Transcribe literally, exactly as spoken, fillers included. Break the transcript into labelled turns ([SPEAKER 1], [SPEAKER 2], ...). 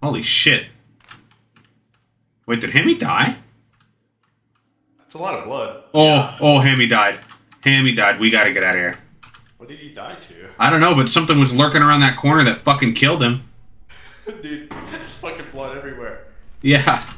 [SPEAKER 1] Holy shit. Wait, did Hammy die?
[SPEAKER 2] That's a lot of blood.
[SPEAKER 1] Oh,
[SPEAKER 2] Yeah.
[SPEAKER 1] oh, Hammy died. Hammy died. We gotta get out of here.
[SPEAKER 2] What did he die to?
[SPEAKER 1] I don't know, but something was lurking around that corner that fucking killed him.
[SPEAKER 2] Dude, there's fucking blood everywhere.
[SPEAKER 1] Yeah.